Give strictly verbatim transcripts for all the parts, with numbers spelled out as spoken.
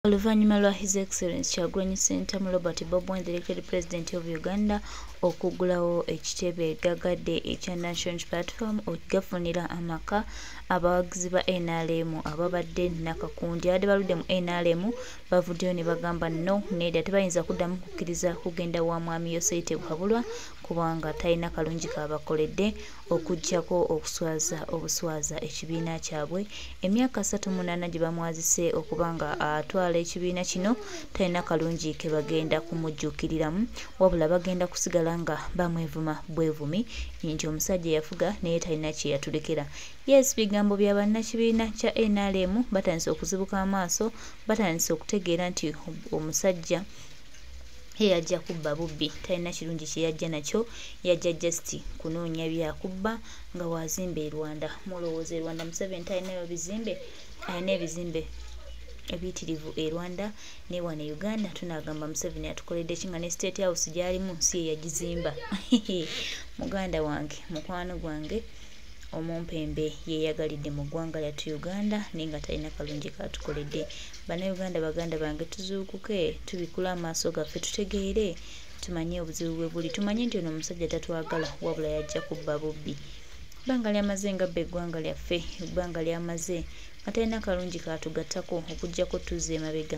Oluvannyuma lwa His Excellency Kyagulanyi Ssentamu Robert Bobi, the elected President of Uganda, okuggulawo ekitebe gaggadde ekya National Platform okugafunira amaka abawagizi ba N R M ababadde nakakundi abadde baludde mu N R M bavuddeyo ne bagamba no nedda tebayinza kuddamu kukkiriza kugenda wa mwami Yoseite Buhabulwa kubanga talina kalungi kabakoledde okuggyako okuswaza obuswaza ekibiina kyabwe emyaka asatu mu munaana gye bamwazise okubanga atwala ekibiina kino talina kalungi ke bagenda kumujjuukiriramu wabula bagenda kusigala nga bamwevuma bwevumi nti omusajja yafuga naye talina kye yatulekera. Yes, bigambo bya bannakibiina kya N R M batandise okuzibuka amaaso, batandise okutegeera nti omusajja yajja kubba bubbi, talina kirungi kye yajja nakyo, yajja just kunoonya byakubba nga wazimba e Rwanda. Mulowooza e Rwanda Museveni talinayo bizimbe, alina ebizimbe ebiyitirivu e Rwanda ne wano e Uganda tunagamba Museveni atukoledde kinga ne State House gyalimu si ye yagizimba. Muganda wange, mukwano gwange omumpembe yeyagalidde mu ggwanga lyattu Uganda naye nga talina kalungi katukoledde. Bannayuganda baganda bange tuzuukuke tubikula amaaso gaffe tutegeere tumanye obuzibu bwe buli, tumanye nti ono omusajja tatwagala wabula yajja kubba bubbi. Ebbanga lyamaze nga bbe eggwanga lyaffe, ebbanga lyamaze nga talina kalungi katugattako okuggyako tuzza emabega.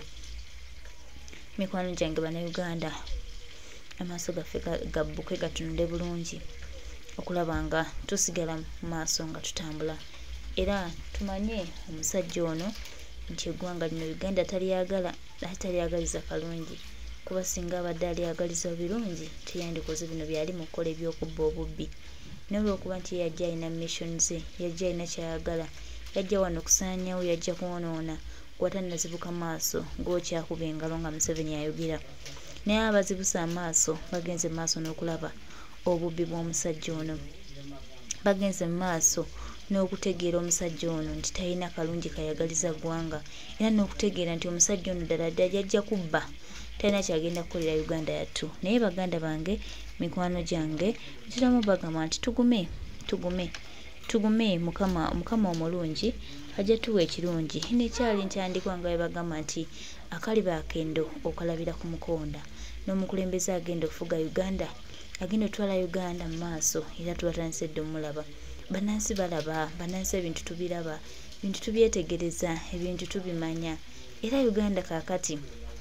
Mikwano gyange bannayuganda, amaaso gaffe gabbuke gatunule bulungi okulaba nga tusigala mu maaso nga tutambula era tumanye omusajja ono nti eggwanga lino Uganda talyagala ate talyagaliza kalungi kuba singa abadde alyagaliza birungi teyandikoze bino byali mu kukola ebyokubba obubbi. N'olwokuba nti yajja alina mission ze, yajja alina kyayagala, yajja wano okusaanyawo, yajja kwonoona gwatannazibuka maaso gwokyakuba engalo nga Museveni ayogera. Naye abazibusa amaaso bagenze mu maaso n'okulaba obubbi bw'omusajja ono, bagenze mu maaso n'okutegeera omusajja ono nti talina kalungi kayagaliza ggwanga era n'okutegeera nti omusajja ono ddala ddala yajja kubba, talina kyagenda kukolera Uganda yattu. Naye baganda bange, mikwano gyange, kiramu bagamba nti tugume tugume tugume mukama mukama omulungi ajja tuwa ekirungi. Nekyali ntandikwa nga bagamba nti akaliba akendo okalabira ku mukonda, n'omukulembeze agenda okufuga Uganda agenda otwala Uganda mu maaso era tubatandise dde omulaba. Bannansi balaba, bannansi ebintu tubiraba, ebintu tubyetegereza, ebintu tubimanya era Uganda kaakati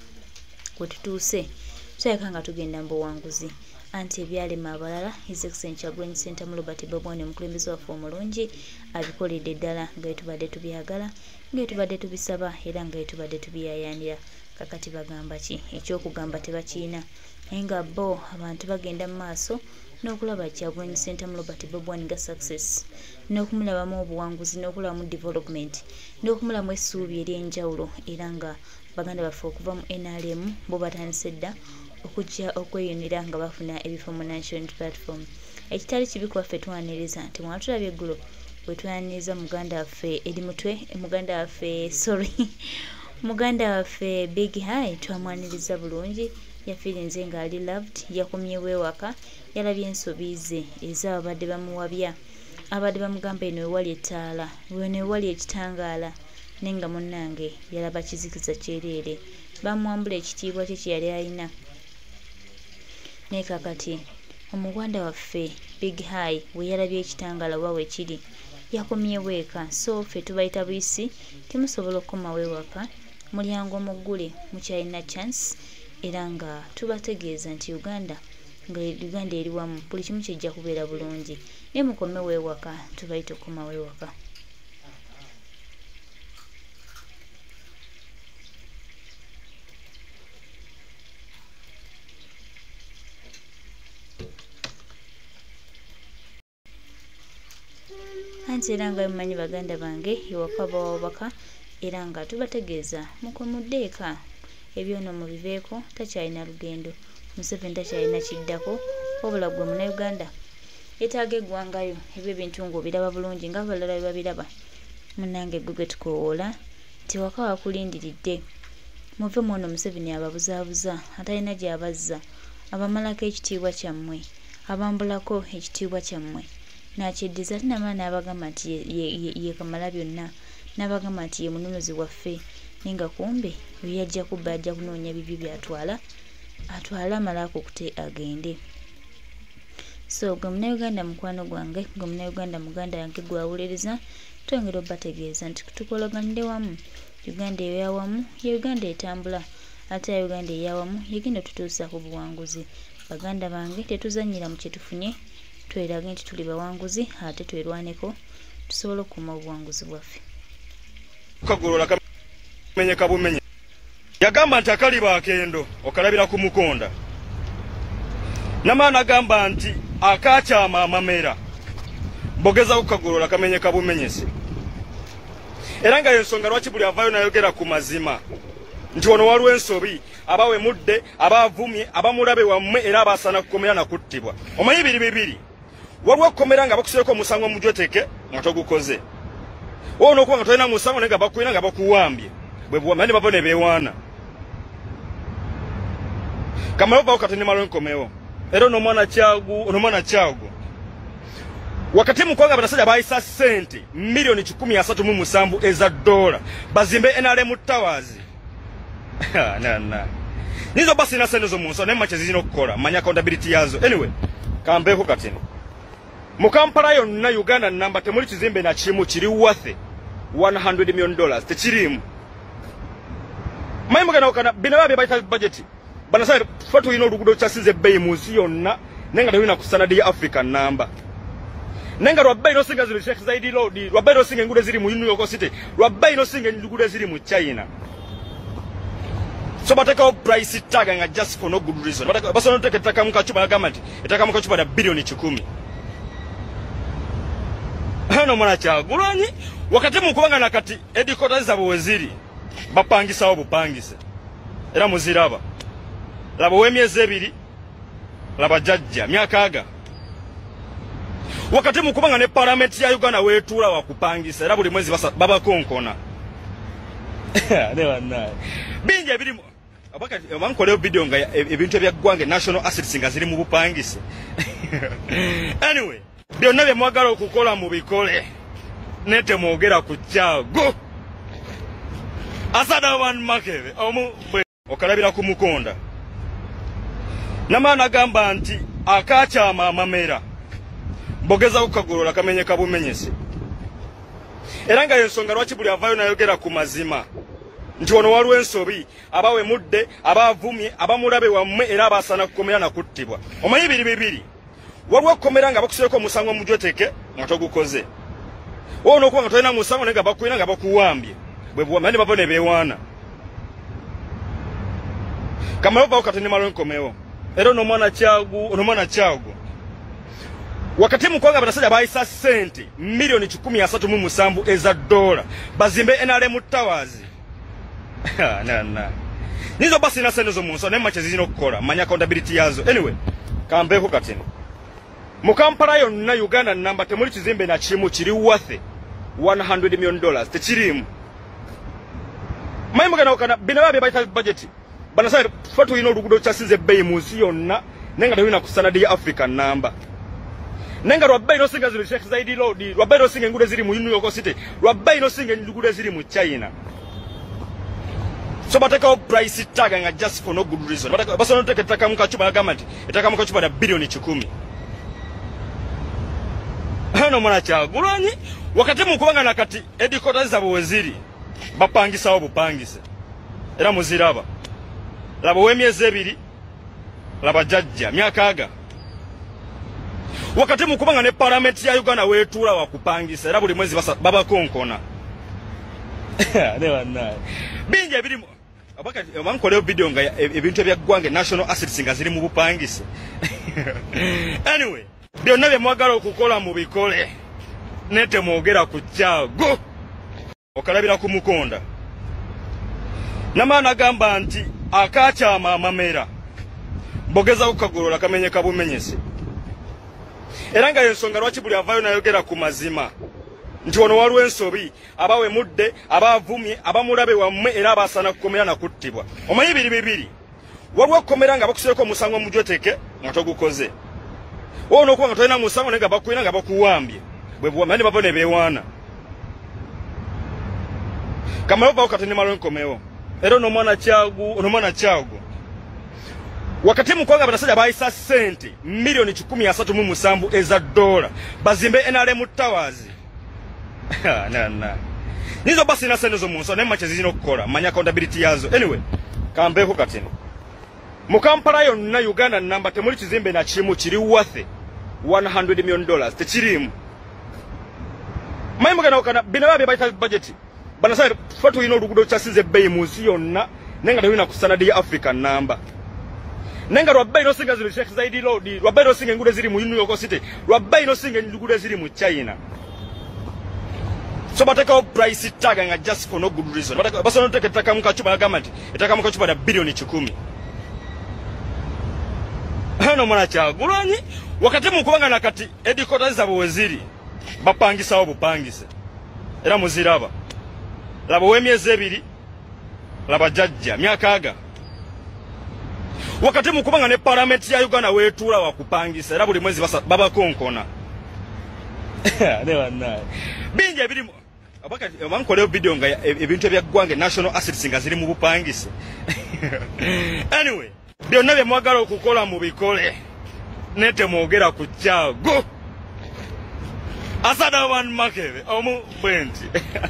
we tutuuse tulabika nga tugenda mu buwanguzi. Anti ebyalema abalala His Excellency Kyagulanyi Ssentamu Robert Bobi omukulembeze waffe omulungi abikoledde ddala nga tubadde tubyagala, nga tubadde tubisaba era nga tubadde tubiyayanira. Kakati bagamba ki? Ekyokugamba tebakiina naye nga bo abantu bagenda mu maaso n'okulaba Kyagulanyi Ssentamu Robert Bobi nga success, n'okumulabamu obuwanguzi, n'okulabamu development, n'okumulabamu essuubi ery'enjawulo era nga baganda baffe okuva mu N R M bo batandise dda okujja okweyunira nga bafuna ebifo mu National Platform. Ekitali kibi kwaffe twaniriza nti mwatulabye eggulo bwe twaniriza muganda waffe eri mutwe, muganda waffe sorry muganda waffe Big High twamwaniriza bulungi, yafiirinze nga ali loved, yakomyewo ewaka, yalabye ensobi ze ez'abadde bamuwabya, abadde bamugamba eno ewali ettaala, weno ewali ekitangaala, naye nga munnange yalaba kizikiza kyereere, bamwambula ekitiibwa kye kye yali alina. Naye kakati omuganda waffe Big High we yalabye ekitangaala wa we kiri yakomyewo eka, so ffe tubayita buyisi temusobola okukomawo ewaka, mulyango muggule mukyalina chance era nga tubategeeza nti Uganda nga Uganda eri wamu buli kimu kijja kubeera bulungi, naye mukomewo ewaka, tubayita okukomawo ewaka. Anti era nga mumanyi baganda bange ewaka bawabaka era nga tubategeeza mukomudde eka, ebyono mubiveeko, takyalina lugendo, Museveni takyalina kiddako wabula gwe Munnayuganda yetaaga eggwangayo ebyo ebintu ng'obiraba bulungi nga abalala bwe babiraba. Munnange gwe gwe tukoowoola nti waka wakulindiridde muve mwono Museveni ababuzaabuza, atalina gy'abazza, abamalako ekitiibwa kyammwe, abambulako ekitiibwa kyammwe, n'akyeddiza ate namala n'abagamba nti ye Kamalabyonna, n'abagamba nti ye mununuzi waffe, ninga kumbe yajja kubba ajja kunoonya bibyo byatwala atwala amalako kute agende. So gwe Munnayuganda mukwano gwange, gwe Munnayuganda muganda yange gwawuliriza, twongera obategeeza nti tukologanire wamu. Uganda eyo wamu ya Uganda etambula, ate ya Uganda eyawamu yegenda tutuusa ku buwanguzi. Baganda bange tetuzanyira mu kyetufunye, tweraga nti tuli bawanguzi ate twerwaneko tusobola okuuma obuwanguzi bwaffe. Kagolola kamenye kabumenye yagamba nti akaliba akendo okalabira ku mukonda. Namaana agamba nti akakyama amamera bogeza kukagolola kamenye kabumenyese. Era nga yensonga lwaki buli avaayo nayogera ku mazima nti ono waliwo ensobi abawe mudde abavumye abamulabe wammwe era abasaana kukomera na kuttibwa. Omanyi biri bibiri, waliwo okukomera nga bakuseeko omusango mujoteke nga togukoze, ono okuba nga tolina musango naye nga bakulina nga bakuwambye bwe buwambe bavo ne beewaana. Kamala ovawo kati ne malo nkomewo. Era ono mwana kyagu ono mwana kyagu wakati mukwanga batasajja bayisa sente milioni kikumi asatu mu musanvu eza dola bazimbe N R M Towers. na na nizo basi na sente zo munso ne mache zizino okukola manya accountability yazo. Anyway kambeko katino mu Kampala yonna Uganda namba temuli kizimbe na kimu kiri worth one hundred million dollars tekirimu. Mayimu kana okana bino babye bayita budget banasaba fatu ino lugudo kyasize bei munsi yonna nenga dawina ku standard ya African number. Nenga rwabbai no singa zili Sheikh Zaidi Road, rwabbai no singa ngude zili mu New York City, rwabbai no singa ngude zili mu China. So bataka price tag nga just for no good reason. Bataka basono teke taka mukachuba ya government, etaka mukachuba da bilioni kikumi. Hano mwana chagulanyi wakati mukubanga nakati headquarters za waziri bapangisa obupangise. Era muziraba. Labo wemyeze ebiri laba jajja myaka aga. Wakati mukubanga ne parliament ya Uganda wetuula wakupangisa era buli mwezi baba konkona. Ne bana. Binje biri abaka bankole video nga ebintu ebya gwange national assets nga ziri mu bupangise. Anyway, byo nabye mwagala okukola mu bikole. Nete mwogera ku kyago. Asada one makeve omu okalabira ku mukonda. Namaana agamba nti akakyama amamera bogeza kukagolola kamenye kabumenyese. Era nga yensonga lwaki buli avaayo nayogera ku mazima nti ono waliwo ensobi abawe mudde abavumye abamulabe wammwe era abasaana kukomera na kuttibwa. Omanyi biri bibiri, waliwo okukomera nga bakuseeko omusango mujoteke nga togukoze, ono okuba nga tolina musango naye nga bakulina nga bakuwambye bwe buwambe bavo ne beewaana. Kamala ovawo kati ne malo nkomewo. Era ono mwana kyagu ono mwana kyagu wakati mukwanga batasajja bayisa sente milioni kikumi asatu mu musanvu eza dola bazimbe N R M Towers. na na nizo basi na sente zo munso ne mache zizino okukola manya accountability yazo. Anyway kambeko katino mu Kampala yonna Uganda namba temuli kizimbe na kimu kiri worth one hundred million dollars tekirimu. Mayimu kana okana bino babye bayita budget banasaba fatu ino lugudo kyasize bei munsi yonna nenga dawina ku standard ya African number. Nenga rwabbai no singa zili Sheikh Zaidi Road, rwabbai no singa ngude zili mu New York City, rwabbai no singa ngude zili mu China. So bataka price tag nga just for no good reason. Bataka basono teke taka mukachuba ya government, etaka mukachuba da bilioni kikumi. Hano mwana chagulanyi wakati mukubanga nakati headquarters za waziri bapangisa obupangise. Era muziraba. Labo wemyeze ebiri laba jajja myaka aga. Wakati mukubanga ne parliament ya Uganda wetuula wakupangisa era buli mwezi baba konkona. Ne bana. Binje biri abaka bankole video nga ebintu ebya gwange national assets nga ziri mu bupangise. Anyway, byo nabye mwagala okukola mu bikole. Nete mwogera ku kyago. Okalabira ku mukonda. Namaana agamba nti akakyama amamera bogeza kukagolola kamenye kabumenyese. Era nga yensonga lwaki buli avaayo nayogera ku mazima nti ono waliwo ensobi abawe mudde abavumye abamulabe wammwe era abasaana kukomera na kuttibwa. Omanyi biri bibiri, waliwo okukomera nga bakuseeko omusango mujoteke nga togukoze, ono okuba nga tolina musango naye nga bakulina nga bakuwambye bwe buwambe bavo ne beewaana. Kamayoba wakati ni malo nkomewo. Ero no mwana chagu, no mwana chagu. Wakati mukwanga batasajja bayisa sente milioni kikumi asatu mu musanvu eza dola bazimbe N R M Towers. Na na. Nizo basi na sente zo munso ne mache zino kukola manya accountability yazo. Anyway, kambeko katino. Mu Kampala yonna Uganda namba temuli kizimbe na kimu kiri worth one hundred million dollars tekirimu. Mayimu kana okana bino babe bayita budget. Bana sai fatu ino lugudo chasinze bay muzi yonna nenga dawina ku standard ya African number. Nenga rwabai no singa zili Sheikh Zaidi Road, rwabai no singa ngude zili mu New York City, rwabai no singa ngude zili mu China. So bataka price tag nga just for no good reason. Bataka basa no take taka mukachuba ya government, itaka mukachuba da bilioni kikumi. Hano mwana chagulanyi wakati mukubanga nakati headquarters za waziri bapangisa obupangise. Era muziraba. Labo wemyeze ebiri laba jajja myaka aga. Wakati mukubanga ne parliament ya Uganda wetula wakupangisa era buli mwezi baba konkona. Ne wana. Binje biri abaka bankole video nga ebintu ebya gwange national assets nga ziri mu bupangise. Anyway, bio nabe mwagala okukola mu bikole. Nete mwogera ku kyago. Asada one makebe omu bwenti.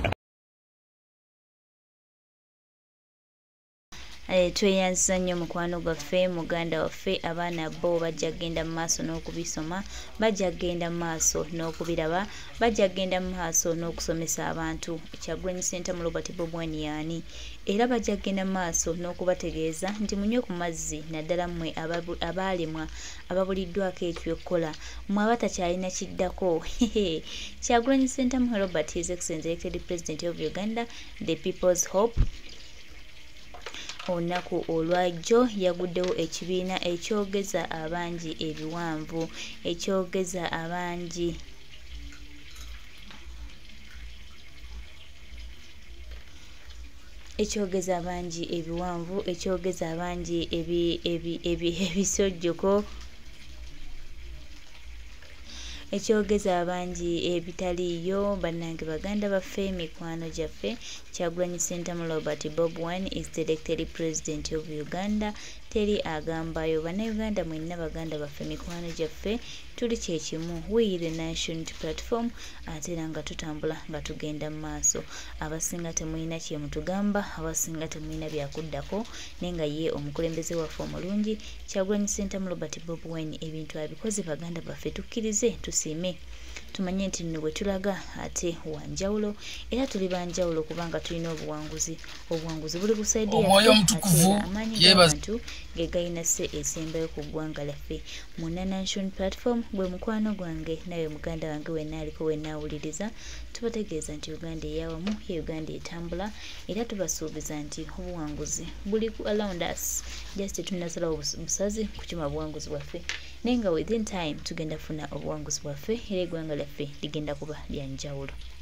Eh tweyanza nnyo mukwano gwaffe muganda waffe abaana bo bajja genda maaso n'okubisoma bajja genda maaso n'okubiraba bajja genda maaso n'okusomesa abantu Kyagulanyi Center mu Robert Bobi yani era bajja genda maaso n'okubategeeza nti munywe ku mazzi naddala mmwe abalimwa ababuliddwako ekyokola mwe abatakyalina kiddako. Kyagulanyi Center mu Robert His Excellency elected President of Uganda, the People's Hope. Onaku olwajjo yaguddewo ekibiina ekyogeza abangi ebiwanvu ekyogeza abangi ekyogeza abangi ebiwanvu ekyogeza abangi ebi ebi ebi ebisojjoko ekyogeza abangi ebitaliyo bannange baganda baffe mikwano gyaffe. Kyagulanyi Center mu Robert Bobi is the elected president of Uganda. Teri agambayo bannayuganda mwenna baganda baffe mikwano gyaffe tuli kyekimu. We the nation platform ate era nga tutambula nga tugenda mu maaso. Abasinga temulina kye mutugamba, abasinga temulina byakuddako nenga ye omukulembeze waffe omulungi. Kyagulanyi Center mu Robert Bobi ebintu abikoze baganda baffe tukkirize tusime tumanye nti nno bwe tulaga ate wanjawulo era tuli banjawulo kubanga tulina obuwanguzi obuwanguzi buli busaidia omwoyo omutukuvu yebaza gegayina se esembayo ku ggwanga laffe mu nation platform gwe mukwano gwange nawe muganda wange wenna aliko wenna awuliriza tubategeeza nti Uganda eyawamu ye Uganda etambula era tubasuubiza nti obuwanguzi buli around us just tunasala obusazi kukima obuwanguzi bwaffe nenga within time tugenda funa obuwanguzi bwaffe era eggwanga lyaffe ligenda kuba lyanjawulo.